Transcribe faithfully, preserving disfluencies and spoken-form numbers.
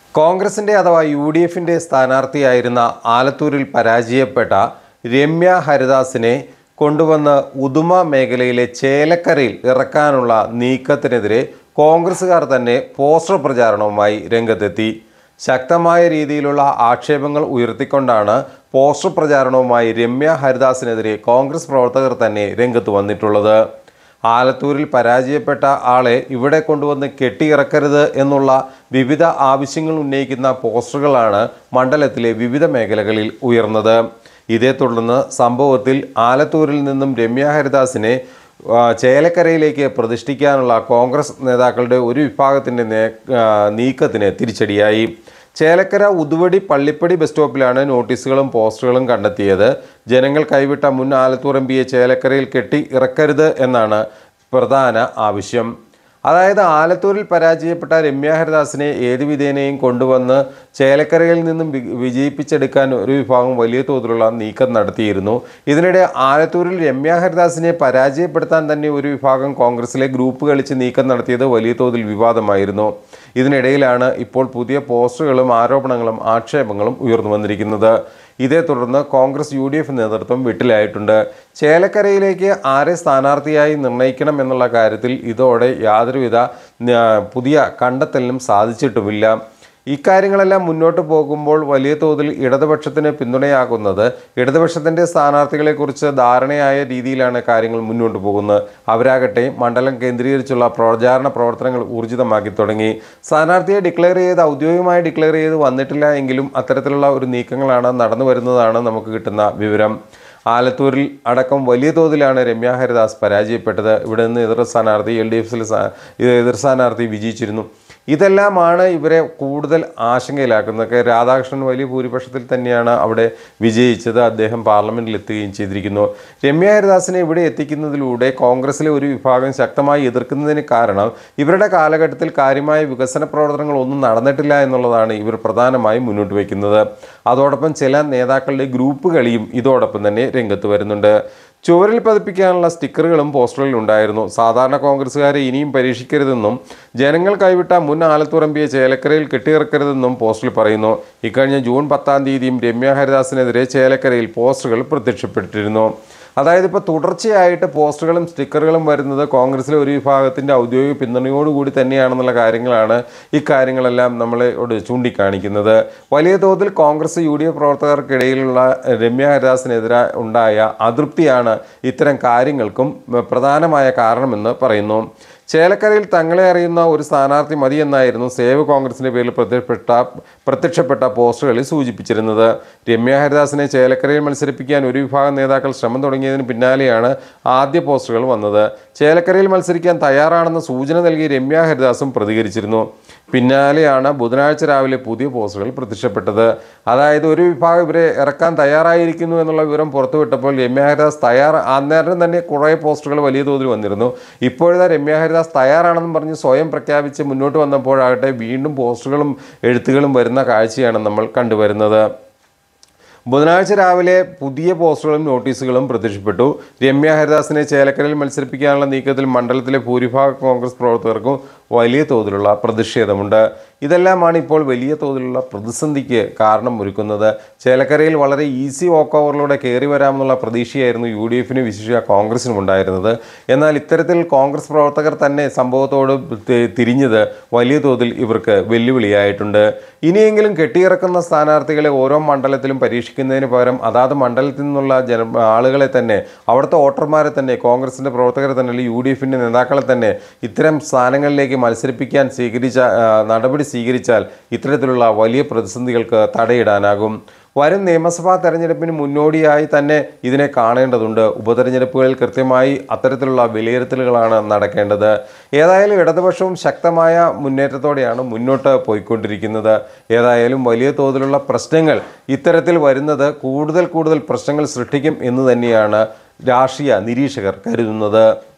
കോൺഗ്രസിന്റെ അഥവാ U D എഫിന്റെ സ്ഥാനാർത്ഥിയായിരുന്ന ആലത്തൂരിൽ പരാജയപ്പെട്ട രമ്യ ഹരിദാസിനെ കൊണ്ടുവന്ന് ഉദുമ മേഖലയിലെ ചേലക്കരയിൽ ഇറക്കാനുള്ള നീക്കത്തിനെതിരെ കോൺഗ്രസുകാർ തന്നെ പോസ്റ്റർ പ്രചാരണവുമായി രംഗത്തെത്തി. ശക്തമായ രീതിയിലുള്ള ആക്ഷേപങ്ങൾ ഉയർത്തിക്കൊണ്ടാണ് പോസ്റ്റർ പ്രചാരണവുമായി രമ്യ ഹരിദാസിനെതിരെ കോൺഗ്രസ് പ്രവർത്തകർ തന്നെ രംഗത്ത് വന്നിട്ടുള്ളത്. ആലത്തൂരിൽ പരാജയപ്പെട്ട ആളെ ഇവിടെ കൊണ്ടുവന്ന് കെട്ടിയിറക്കരുത് എന്നുള്ള വിവിധ ആവശ്യങ്ങൾ ഉന്നയിക്കുന്ന പോസ്റ്ററുകളാണ് മണ്ഡലത്തിലെ വിവിധ മേഖലകളിൽ ഉയർന്നത്. ഇതേ തുടർന്ന് സംഭവത്തിൽ ആലത്തൂരിൽ നിന്നും രമ്യ ഹരിദാസിനെ ചേലക്കരയിലേക്ക് പ്രതിഷ്ഠിക്കാനുള്ള കോൺഗ്രസ് നേതാക്കളുടെ ഒരു വിഭാഗത്തിൻ്റെ നീക്കത്തിന് തിരിച്ചടിയായി. ചേലക്കര ഉതുവടി പള്ളിപ്പടി ബസ് സ്റ്റോപ്പിലാണ് നോട്ടീസുകളും പോസ്റ്ററുകളും കണ്ടെത്തിയത്. ജനങ്ങൾ കൈവിട്ട മുൻ ആലത്തൂർ എം പിയെ ചേലക്കരയിൽ കെട്ടി ഇറക്കരുത് എന്നാണ് പ്രധാന ആവശ്യം. അതായത് ആലത്തൂരിൽ പരാജയപ്പെട്ട രമ്യ ഹരിദാസിനെ ഏത് വിധേനയും കൊണ്ടുവന്ന് ചേലക്കരയിൽ നിന്നും വിജയിപ്പിച്ചെടുക്കാൻ ഒരു വിഭാഗം വലിയ തോതിലുള്ള നീക്കം നടത്തിയിരുന്നു. ഇതിനിടെ ആലത്തൂരിൽ രമ്യ ഹരിദാസിനെ പരാജയപ്പെടുത്താൻ തന്നെ ഒരു വിഭാഗം കോൺഗ്രസിലെ ഗ്രൂപ്പ് കളിച്ച് നീക്കം നടത്തിയത് വലിയ തോതിൽ വിവാദമായിരുന്നു. ഇതിനിടയിലാണ് ഇപ്പോൾ പുതിയ പോസ്റ്ററുകളും ആരോപണങ്ങളും ആക്ഷേപങ്ങളും ഉയർന്നു വന്നിരിക്കുന്നത്. ഇതേ തുടർന്ന് കോൺഗ്രസ് യു ഡി എഫ് നേതൃത്വം വിട്ടിലായിട്ടുണ്ട്. ചേലക്കരയിലേക്ക് ആരെ സ്ഥാനാർത്ഥിയായി നിർണ്ണയിക്കണം എന്നുള്ള കാര്യത്തിൽ ഇതോടെ യാതൊരുവിധ പുതിയ കണ്ടെത്തലിനും സാധിച്ചിട്ടുമില്ല. ഇക്കാര്യങ്ങളെല്ലാം മുന്നോട്ട് പോകുമ്പോൾ വലിയ തോതിൽ ഇടതുപക്ഷത്തിന് പിന്തുണയാകുന്നത് ഇടതുപക്ഷത്തിൻ്റെ സ്ഥാനാർത്ഥികളെക്കുറിച്ച് ധാരണയായ രീതിയിലാണ് കാര്യങ്ങൾ മുന്നോട്ട് പോകുന്നത്. അവരാകട്ടെ മണ്ഡലം കേന്ദ്രീകരിച്ചുള്ള പ്രചാരണ പ്രവർത്തനങ്ങൾ ഊർജിതമാക്കി തുടങ്ങി. സ്ഥാനാർത്ഥിയെ ഡിക്ലെയർ ചെയ്ത് ഔദ്യോഗികമായി ഡിക്ലെയർ ചെയ്ത് വന്നിട്ടില്ല എങ്കിലും അത്തരത്തിലുള്ള ഒരു നീക്കങ്ങളാണ് നടന്നു വരുന്നതാണ് നമുക്ക് കിട്ടുന്ന വിവരം. ആലത്തൂരിൽ അടക്കം വലിയ തോതിലാണ് രമ്യ ഹരിദാസ് പരാജയപ്പെട്ടത്. ഇവിടെ നിന്ന് എതിർ സ്ഥാനാർത്ഥി എൽ ഡി എഫിൽ എതിർ സ്ഥാനാർത്ഥി വിജയിച്ചിരുന്നു. ഇതെല്ലാമാണ് ഇവരെ കൂടുതൽ ആശങ്കയിലാക്കുന്നത്. രാധാകൃഷ്ണൻ വലിയ ഭൂരിപക്ഷത്തിൽ തന്നെയാണ് അവിടെ വിജയിച്ചത്. അദ്ദേഹം പാർലമെൻറ്റിൽ എത്തുകയും ചെയ്തിരിക്കുന്നു. രമ്യ ഹരിദാസിനെ ഇവിടെ എത്തിക്കുന്നതിലൂടെ കോൺഗ്രസിലെ ഒരു വിഭാഗം ശക്തമായി എതിർക്കുന്നതിന് കാരണം ഇവരുടെ കാലഘട്ടത്തിൽ കാര്യമായ വികസന പ്രവർത്തനങ്ങളൊന്നും നടന്നിട്ടില്ല എന്നുള്ളതാണ് ഇവർ പ്രധാനമായും മുന്നോട്ട് വയ്ക്കുന്നത്. അതോടൊപ്പം ചില നേതാക്കളുടെ ഗ്രൂപ്പ് കളിയും ഇതോടൊപ്പം തന്നെ രംഗത്ത് വരുന്നുണ്ട്. ചുവരിൽ പതിപ്പിക്കാനുള്ള സ്റ്റിക്കറുകളും പോസ്റ്ററുകളിൽ ഉണ്ടായിരുന്നു. സാധാരണ കോൺഗ്രസ്സുകാരെ ഇനിയും പരീക്ഷിക്കരുതെന്നും ജനങ്ങൾ കൈവിട്ട മുൻ ആലത്തൂർ എം പിയെ ചേലക്കരയിൽ കെട്ടിയിറക്കരുതെന്നും പോസ്റ്ററിൽ പറയുന്നു. ഇക്കഴിഞ്ഞ ജൂൺ പത്താം തീയതിയും രമ്യ ഹരിദാസിനെതിരെ ചേലക്കരയിൽ പോസ്റ്ററുകൾ പ്രത്യക്ഷപ്പെട്ടിരുന്നു. അതായത് ഇപ്പോൾ തുടർച്ചയായിട്ട് പോസ്റ്ററുകളും സ്റ്റിക്കറുകളും വരുന്നത് കോൺഗ്രസിലെ ഒരു വിഭാഗത്തിൻ്റെ ഔദ്യോഗിക പിന്തുണയോടുകൂടി തന്നെയാണെന്നുള്ള കാര്യങ്ങളാണ് ഇക്കാര്യങ്ങളെല്ലാം നമ്മളോട് ചൂണ്ടിക്കാണിക്കുന്നത്. വലിയ തോതിൽ കോൺഗ്രസ് യു ഡി എഫ് പ്രവർത്തകർക്കിടയിലുള്ള രമ്യ ഹരിദാസിനെതിരെ ഉണ്ടായ അതൃപ്തിയാണ് ഇത്തരം കാര്യങ്ങൾക്കും പ്രധാനമായ കാരണമെന്ന് പറയുന്നു. ചേലക്കരയിൽ തങ്ങളെ അറിയുന്ന ഒരു സ്ഥാനാർത്ഥി മതിയെന്നായിരുന്നു സേവ് കോൺഗ്രസിൻ്റെ പേരിൽ പ്രത്യക്ഷപ്പെട്ട പ്രത്യക്ഷപ്പെട്ട പോസ്റ്ററുകളിൽ സൂചിപ്പിച്ചിരുന്നത്. രമ്യ ഹരിദാസിനെ ചേലക്കരയിൽ മത്സരിപ്പിക്കാൻ ഒരു വിഭാഗം നേതാക്കൾ ശ്രമം തുടങ്ങിയതിന് പിന്നാലെയാണ് ആദ്യ പോസ്റ്ററുകൾ വന്നത്. ചേലക്കരയിൽ മത്സരിക്കാൻ തയ്യാറാണെന്ന സൂചന നൽകി രമ്യ ഹരിദാസും പ്രതികരിച്ചിരുന്നു. പിന്നാലെയാണ് ബുധനാഴ്ച രാവിലെ പുതിയ പോസ്റ്ററുകൾ പ്രത്യക്ഷപ്പെട്ടത്. അതായത് ഒരു വിഭാഗം ഇവരെ ഇറക്കാൻ തയ്യാറായിരിക്കുന്നു എന്നുള്ള വിവരം പുറത്തുവിട്ടപ്പോൾ രമ്യ ഹരിദാസ് തയ്യാർ അന്നേരം തന്നെ കുറേ പോസ്റ്ററുകൾ വലിയ തോതിൽ വന്നിരുന്നു. ഇപ്പോഴത്തെ രമ്യ ഹരിദാസ് തയ്യാറാണെന്നും പറഞ്ഞ് സ്വയം പ്രഖ്യാപിച്ച് മുന്നോട്ട് വന്നപ്പോഴാകട്ടെ വീണ്ടും പോസ്റ്ററുകളും എഴുത്തുകളും വരുന്ന കാഴ്ചയാണ് നമ്മൾ കണ്ടുവരുന്നത്. ബുധനാഴ്ച രാവിലെ പുതിയ പോസ്റ്ററുകളും നോട്ടീസുകളും പ്രത്യക്ഷപ്പെട്ടു. രമ്യ ഹരിദാസിനെ ചേലക്കരയിൽ മത്സരിപ്പിക്കാനുള്ള നീക്കത്തിൽ മണ്ഡലത്തിലെ ഭൂരിഭാഗം കോൺഗ്രസ് പ്രവർത്തകർക്കും വലിയ തോതിലുള്ള പ്രതിഷേധമുണ്ട്. ഇതെല്ലാമാണ് ഇപ്പോൾ വലിയ തോതിലുള്ള പ്രതിസന്ധിക്ക് കാരണം ഒരുക്കുന്നത്. ചേലക്കരയിൽ വളരെ ഈസി വോക്ക് ഓവറിലൂടെ കയറി വരാമെന്നുള്ള പ്രതീക്ഷയായിരുന്നു യു ഡി എഫിന് വിശേഷിച്ച കോൺഗ്രസിനും ഉണ്ടായിരുന്നത്. എന്നാൽ ഇത്തരത്തിൽ കോൺഗ്രസ് പ്രവർത്തകർ തന്നെ സംഭവത്തോട് തിരിഞ്ഞത് വലിയ തോതിൽ ഇവർക്ക് വെല്ലുവിളിയായിട്ടുണ്ട്. ഇനിയെങ്കിലും കെട്ടിയിറക്കുന്ന സ്ഥാനാർത്ഥികളെ ഓരോ മണ്ഡലത്തിലും പരീക്ഷിക്കുന്നതിന് പകരം അതാത് മണ്ഡലത്തിൽ നിന്നുള്ള ജന ആളുകളെ തന്നെ അവിടുത്തെ വോട്ടർമാരെ തന്നെ കോൺഗ്രസിൻ്റെ പ്രവർത്തകരെ തന്നെ അല്ലെങ്കിൽ യു ഡി എഫിൻ്റെ നേതാക്കളെ തന്നെ ഇത്തരം സ്ഥാനങ്ങളിലേക്ക് മത്സരിപ്പിക്കാൻ സ്വീകരിച്ച നടപടി സ്വീകരിച്ചാൽ ഇത്തരത്തിലുള്ള വലിയ പ്രതിസന്ധികൾക്ക് തടയിടാനാകും. വരും നിയമസഭാ തെരഞ്ഞെടുപ്പിന് മുന്നോടിയായി തന്നെ ഇതിനെ കാണേണ്ടതുണ്ട്. ഉപതെരഞ്ഞെടുപ്പുകളിൽ കൃത്യമായി അത്തരത്തിലുള്ള വിലയിരുത്തലുകളാണ് നടക്കേണ്ടത്. ഏതായാലും ഇടതുപക്ഷവും ശക്തമായ മുന്നേറ്റത്തോടെയാണ് മുന്നോട്ട് പോയിക്കൊണ്ടിരിക്കുന്നത്. ഏതായാലും വലിയ തോതിലുള്ള പ്രശ്നങ്ങൾ ഇത്തരത്തിൽ വരുന്നത് കൂടുതൽ കൂടുതൽ പ്രശ്നങ്ങൾ സൃഷ്ടിക്കും എന്ന് തന്നെയാണ് രാഷ്ട്രീയ നിരീക്ഷകർ കരുതുന്നത്.